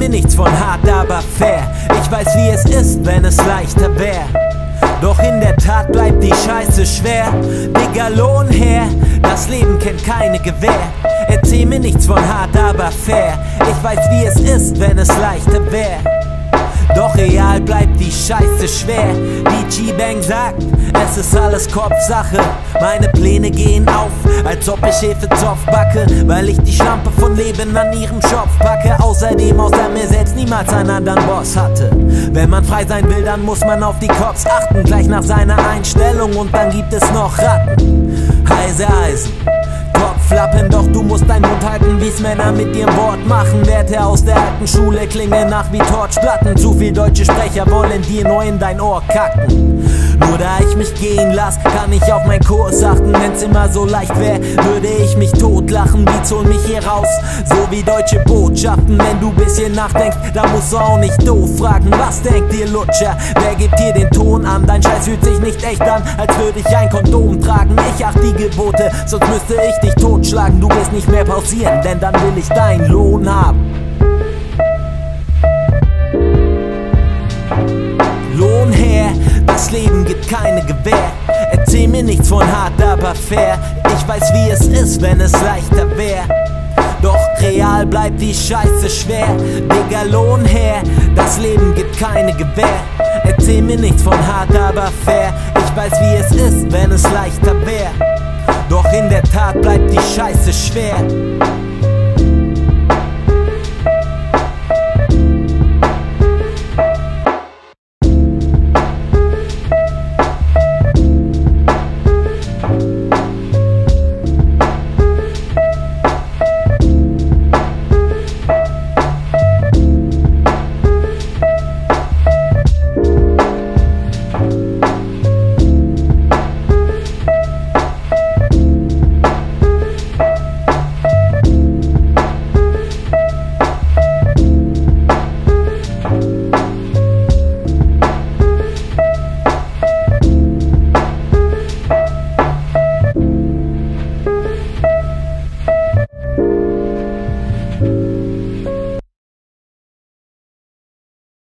mir nichts von hart, aber fair. Ich weiß, wie es ist, wenn es leichter wär. Doch in der Tat bleibt die Scheiße schwer. Digga, Lohn her, das Leben kennt keine Gewähr. Erzähl mir nichts von hart, aber fair. Ich weiß, wie es ist, wenn es leichter wär. Doch real bleibt die Scheiße schwer. Die G-Bang sagt, es ist alles Kopfsache. Meine Pläne gehen auf, als ob ich Hefezopf backe, weil ich die Schlampe von Leben an ihrem Schopf packe. Außerdem außer mir selbst niemals einen anderen Boss hatte. Wenn man frei sein will, dann muss man auf die Cops achten, gleich nach seiner Einstellung, und dann gibt es noch Ratten. Heise Eisen, Kopflappen, doch du musst deinen Mund halten, wie's Männer mit ihrem Wort machen. Werte aus der alten Schule klingen nach wie Torchplatten. Zu viel deutsche Sprecher wollen dir nur in dein Ohr kacken. Nur da ich mich gehen lass, kann ich auf meinen Kurs achten. Wenn's immer so leicht wär, würde ich mich totlachen. Beats holen mich hier raus, so wie deutsche Botschaften. Wenn du bisschen nachdenkst, dann musst du auch nicht doof fragen. Was denkt ihr, Lutscher? Wer gibt dir den Ton an? Dein Scheiß fühlt sich nicht echt an, als würde ich ein Kondom tragen. Ich acht die Gebote, sonst müsste ich dich totschlagen. Du wirst nicht mehr pausieren, denn dann will ich deinen Lohn haben. Lohn her, das Leben gibt keine Gewähr. Erzähl mir nichts von hart, aber fair. Ich weiß, wie es ist, wenn es leichter wär. Doch real bleibt die Scheiße schwer. Digga, Lohn her, das Leben gibt keine Gewähr. Erzähl mir nichts von hart, aber fair. Ich weiß, wie es ist, wenn es leichter wär. Doch in der Tat bleibt die Scheiße schwer.